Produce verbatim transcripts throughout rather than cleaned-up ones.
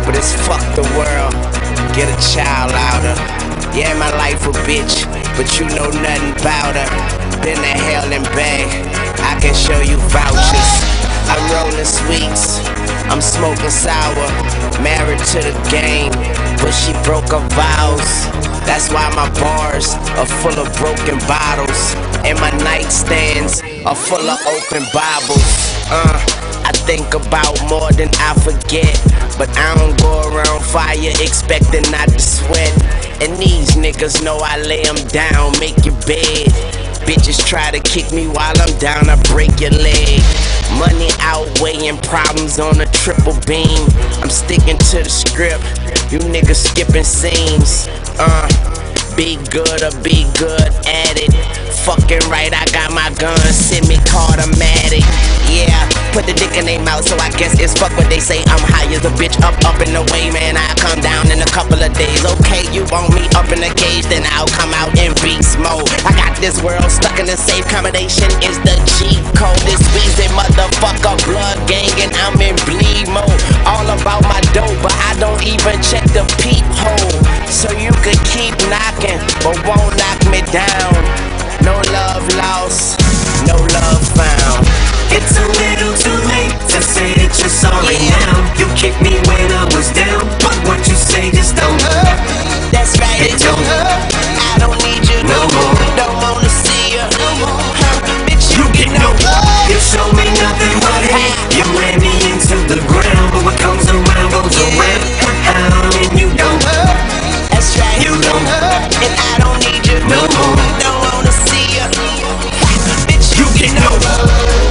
but it's fuck the world. Get a child out her. Yeah, my life a bitch, but you know nothing about her. Been to hell and back, I can show you vouchers. I'm rolling sweets, I'm smoking sour. Married to the game, but she broke her vows. That's why my bars are full of broken bottles, and my nightstands are full of open Bibles. Uh, I think about more than I forget, but I don't go around fire expecting not to sweat. And these niggas know I lay them down, make your bed. Bitches try to kick me while I'm down, I break your leg. Money outweighing problems on a triple beam. I'm sticking to the script, you niggas skipping scenes. Uh, be good or be good at it. Fucking right, I got my gun, semi-automatic. Yeah, put the dick in their mouth, so I guess it's fuck what they say. I'm high as a bitch, up, up and away, man. I come down in a couple of days. Okay, you want me up in the cage, then I'll come out in beast mode. I got this world stuck in a safe combination. Is the G code? This Weezy motherfucker blood gang, and I'm in bleed mode. All about my dope, but I don't even check the peephole. So you could keep knocking, but won't knock me down. No love lost, no love found. It's a little too late to say that you're sorry yeah. now. You kicked me when I was down, but what you say just don't hurt. That's right, it don't hurt. I don't need you no more. Don't wanna see you no more. Huh, bitch, you, you get no love. You show me nothing but hate. You ran me into the ground, but what comes around goes yeah. around. And you don't hurt. That's right, you don't hurt. And I don't need you no more. Don't wanna see you. Bitch, you, you get no love.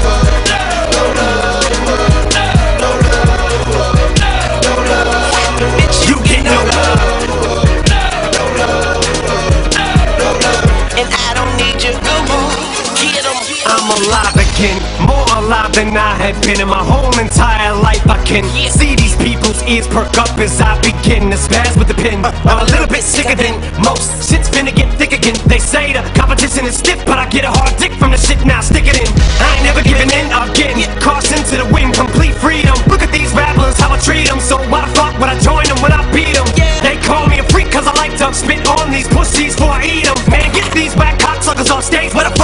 I'm alive again, more alive than I had been in my whole entire life. I can see these people's ears perk up as I begin to spaz with the pen. I'm a little bit sicker than most, shit's finna get thick again. They say the competition is stiff, but I get a hard dick from the shit, now stick it in. I ain't never giving in again, caution to the wind, complete freedom. Look at these rappers, how I treat them, so why the fuck would I join them when I beat them? They call me a freak cause I like to spit on these pussies before I eat them. Man, get these whack cocksuckers off stage, where the